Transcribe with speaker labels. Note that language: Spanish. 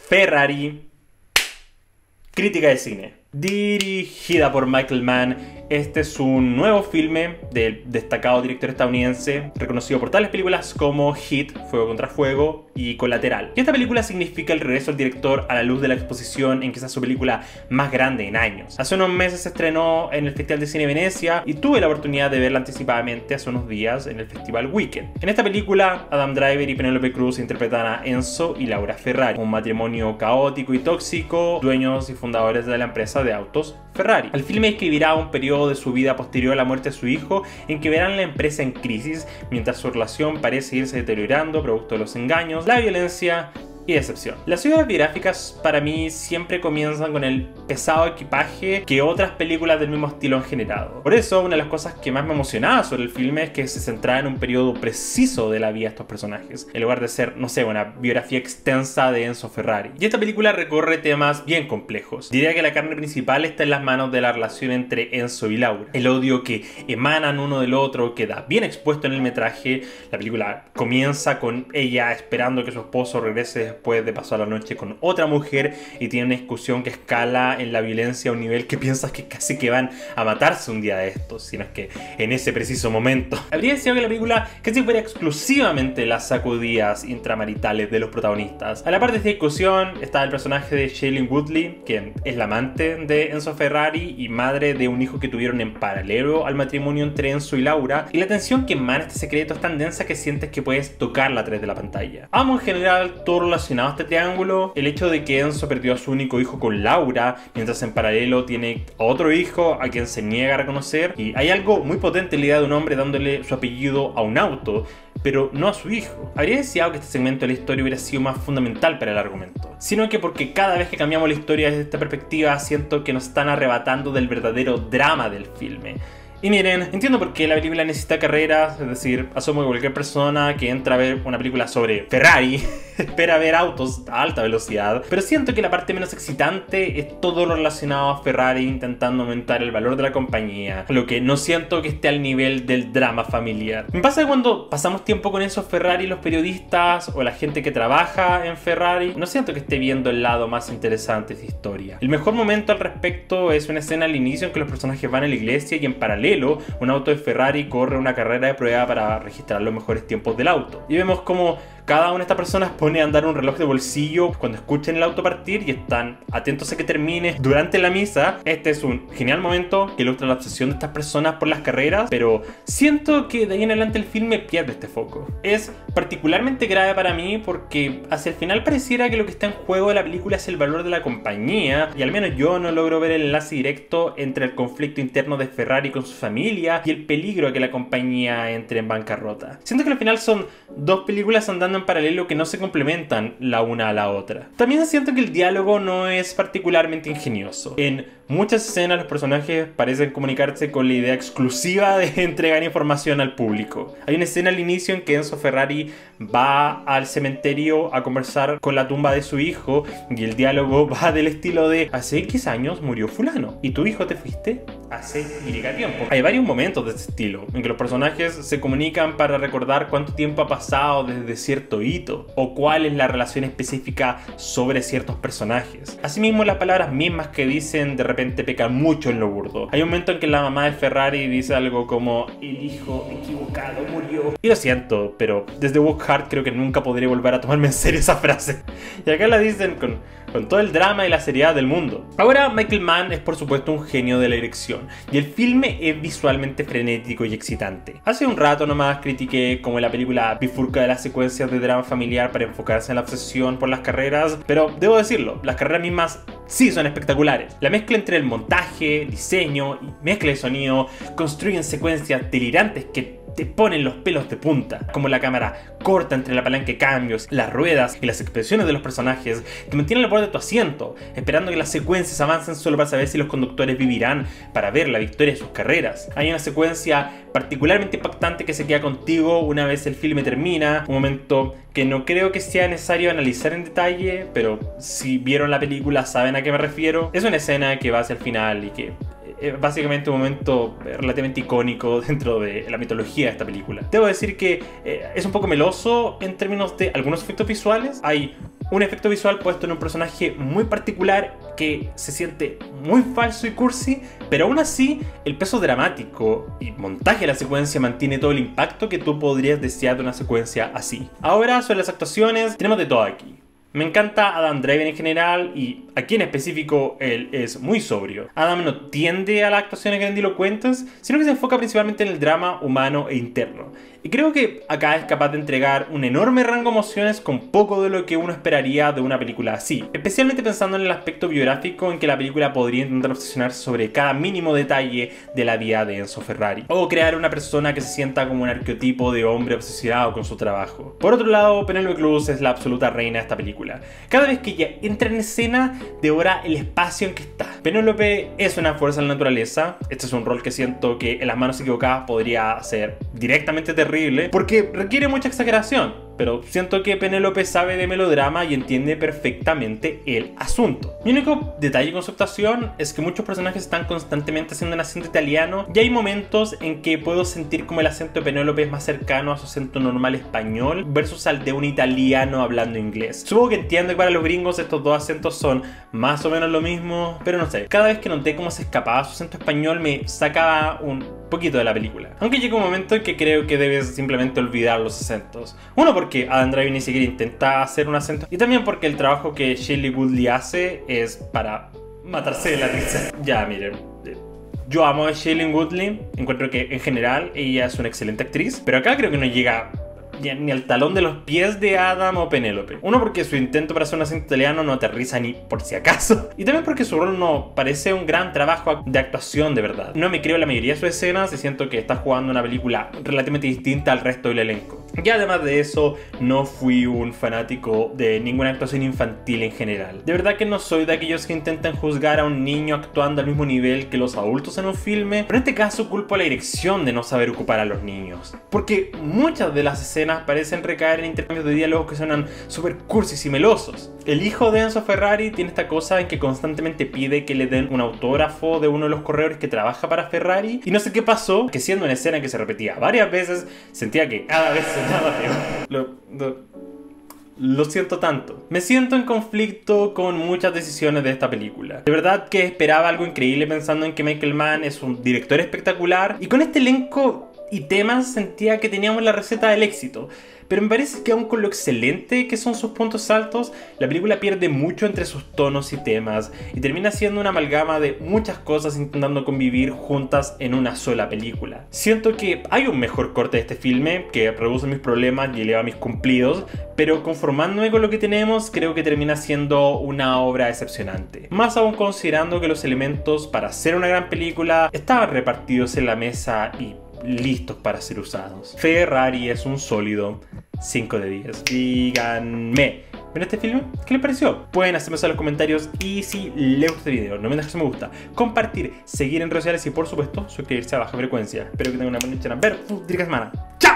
Speaker 1: Ferrari, crítica de cine. Dirigida por Michael Mann, este es un nuevo filme del destacado director estadounidense, reconocido por tales películas como Hit, Fuego contra Fuego y Colateral. Y esta película significa el regreso del director a la luz de la exposición en quizás su película más grande en años. Hace unos meses se estrenó en el Festival de Cine de Venecia y tuve la oportunidad de verla anticipadamente hace unos días en el Festival Weekend. En esta película, Adam Driver y Penélope Cruz interpretan a Enzo y Laura Ferrari, un matrimonio caótico y tóxico, dueños y fundadores de la empresa de autos Ferrari. El filme describirá un periodo de su vida posterior a la muerte de su hijo en que verán la empresa en crisis mientras su relación parece irse deteriorando producto de los engaños, la violencia y decepción. Las ciudades biográficas para mí siempre comienzan con el pesado equipaje que otras películas del mismo estilo han generado. Por eso, una de las cosas que más me emocionaba sobre el filme es que se centraba en un periodo preciso de la vida de estos personajes, en lugar de ser, no sé, una biografía extensa de Enzo Ferrari. Y esta película recorre temas bien complejos. Diría que la carne principal está en las manos de la relación entre Enzo y Laura. El odio que emanan uno del otro queda bien expuesto en el metraje. La película comienza con ella esperando que su esposo regrese después de pasar la noche con otra mujer y tiene una discusión que escala en la violencia a un nivel que piensas que casi que van a matarse un día de estos, sino es que en ese preciso momento. Habría deseado que la película casi fuera exclusivamente las sacudidas intramaritales de los protagonistas. A la par de esta discusión está el personaje de Shailene Woodley, quien es la amante de Enzo Ferrari y madre de un hijo que tuvieron en paralelo al matrimonio entre Enzo y Laura, y la tensión que emana este secreto es tan densa que sientes que puedes tocarla a través de la pantalla. Amo en general todo relacionado a este triángulo, el hecho de que Enzo perdió a su único hijo con Laura, mientras en paralelo tiene a otro hijo a quien se niega a reconocer, y hay algo muy potente en la idea de un hombre dándole su apellido a un auto, pero no a su hijo. Habría deseado que este segmento de la historia hubiera sido más fundamental para el argumento, sino que porque cada vez que cambiamos la historia desde esta perspectiva siento que nos están arrebatando del verdadero drama del filme. Y miren, entiendo por qué la película necesita carreras, es decir, asumo que cualquier persona que entra a ver una película sobre Ferrari espera ver autos a alta velocidad, pero siento que la parte menos excitante es todo lo relacionado a Ferrari intentando aumentar el valor de la compañía, lo que no siento que esté al nivel del drama familiar. Me pasa que cuando pasamos tiempo con esos Ferrari, los periodistas o la gente que trabaja en Ferrari, no siento que esté viendo el lado más interesante de esta historia. El mejor momento al respecto es una escena al inicio en que los personajes van a la iglesia y en paralelo un auto de Ferrari corre una carrera de prueba para registrar los mejores tiempos del auto. Y vemos como cada una de estas personas pone a andar un reloj de bolsillo cuando escuchen el auto partir y están atentos a que termine durante la misa. Este es un genial momento que ilustra la obsesión de estas personas por las carreras, pero siento que de ahí en adelante el filme pierde este foco. Es particularmente grave para mí porque hacia el final pareciera que lo que está en juego de la película es el valor de la compañía, y al menos yo no logro ver el enlace directo entre el conflicto interno de Ferrari con su familia y el peligro de que la compañía entre en bancarrota. Siento que al final son dos películas andando en paralelo que no se complementan la una a la otra. También siento que el diálogo no es particularmente ingenioso. En muchas escenas los personajes parecen comunicarse con la idea exclusiva de entregar información al público. Hay una escena al inicio en que Enzo Ferrari va al cementerio a conversar con la tumba de su hijo y el diálogo va del estilo de: hace X años murió fulano y tu hijo te fuiste hace Y tiempo. Hay varios momentos de este estilo en que los personajes se comunican para recordar cuánto tiempo ha pasado desde cierto hito o cuál es la relación específica sobre ciertos personajes. Asimismo, las palabras mismas que dicen de repente pecan mucho en lo burdo. Hay un momento en que la mamá de Ferrari dice algo como: el hijo equivocado murió. Y lo siento, pero desde Walk Hard creo que nunca podré volver a tomarme en serio esa frase. Y acá la dicen con todo el drama y la seriedad del mundo. Ahora, Michael Mann es por supuesto un genio de la dirección y el filme es visualmente frenético y excitante. Hace un rato nomás critiqué cómo la película bifurca de las secuencias de drama familiar para enfocarse en la obsesión por las carreras, pero debo decirlo, las carreras mismas sí son espectaculares. La mezcla entre el montaje, diseño y mezcla de sonido construyen secuencias delirantes que te ponen los pelos de punta, como la cámara corta entre la palanca de cambios, las ruedas y las expresiones de los personajes te mantienen al borde de tu asiento, esperando que las secuencias avancen solo para saber si los conductores vivirán para ver la victoria de sus carreras. Hay una secuencia particularmente impactante que se queda contigo una vez el filme termina, un momento que no creo que sea necesario analizar en detalle, pero si vieron la película saben a qué me refiero. Es una escena que va hacia el final y que básicamente un momento relativamente icónico dentro de la mitología de esta película. Debo decir que es un poco meloso en términos de algunos efectos visuales. Hay Un efecto visual puesto en un personaje muy particular que se siente muy falso y cursi, pero aún así el peso dramático y montaje de la secuencia mantiene todo el impacto que tú podrías desear de una secuencia así. Ahora sobre las actuaciones, tenemos de todo aquí. Me encanta Adam Driver en general y aquí en específico él es muy sobrio. Adam no tiende a las actuaciones grandilocuentes, sino que se enfoca principalmente en el drama humano e interno. Y creo que acá es capaz de entregar un enorme rango de emociones con poco de lo que uno esperaría de una película así. Especialmente pensando en el aspecto biográfico en que la película podría intentar obsesionarse sobre cada mínimo detalle de la vida de Enzo Ferrari. O crear una persona que se sienta como un arquetipo de hombre obsesionado con su trabajo. Por otro lado, Penélope Cruz es la absoluta reina de esta película. Cada vez que ella entra en escena, devora el espacio en que está. Penélope es una fuerza de la naturaleza. Este es un rol que siento que en las manos equivocadas podría ser directamente terrible, porque requiere mucha exageración. Pero siento que Penélope sabe de melodrama y entiende perfectamente el asunto. Mi único detalle con su actuación es que muchos personajes están constantemente haciendo un acento italiano y hay momentos en que puedo sentir como el acento de Penélope es más cercano a su acento normal español versus al de un italiano hablando inglés. Supongo que entiendo que para los gringos estos dos acentos son más o menos lo mismo, pero no sé. Cada vez que noté cómo se escapaba su acento español me sacaba un poquito de la película. Aunque llega un momento en que creo que debes simplemente olvidar los acentos. Uno, porque Adam Driver ni siquiera intenta hacer un acento, y también porque el trabajo que Shailene Woodley hace es para matarse de la risa. Ya, miren, yo amo a Shailene Woodley, encuentro que en general ella es una excelente actriz, pero acá creo que no llega ni al talón de los pies de Adam o Penélope. Uno, porque su intento para hacer un acento italiano no aterriza ni por si acaso. Y también porque su rol no parece un gran trabajo de actuación de verdad. No me creo en la mayoría de sus escenas y siento que está jugando una película relativamente distinta al resto del elenco. Y además de eso, no fui un fanático de ninguna actuación infantil en general. De verdad que no soy de aquellos que intentan juzgar a un niño actuando al mismo nivel que los adultos en un filme, pero en este caso culpo a la dirección de no saber ocupar a los niños. Porque muchas de las escenas parecen recaer en intercambios de diálogos que suenan súper cursis y melosos. El hijo de Enzo Ferrari tiene esta cosa en que constantemente pide que le den un autógrafo de uno de los corredores que trabaja para Ferrari, y no sé qué pasó, que siendo una escena que se repetía varias veces, sentía que cada vez sonaba peor. Lo siento tanto. Me siento en conflicto con muchas decisiones de esta película. De verdad que esperaba algo increíble pensando en que Michael Mann es un director espectacular, y con este elenco y temas sentía que teníamos la receta del éxito. Pero me parece que aun con lo excelente que son sus puntos altos, la película pierde mucho entre sus tonos y temas y termina siendo una amalgama de muchas cosas intentando convivir juntas en una sola película. Siento que hay un mejor corte de este filme que reduce mis problemas y eleva mis cumplidos, pero conformándome con lo que tenemos, creo que termina siendo una obra decepcionante. Más aún considerando que los elementos para hacer una gran película estaban repartidos en la mesa y listos para ser usados. Ferrari es un sólido 5 de 10. Díganme, ¿ven este filme? ¿Qué les pareció? Pueden hacerme eso en los comentarios, y si les gusta este video, no me dejes me gusta, compartir, seguir en redes sociales y por supuesto suscribirse a Baja Frecuencia. Espero que tengan una buena noche. Ver, semana. ¡Chao!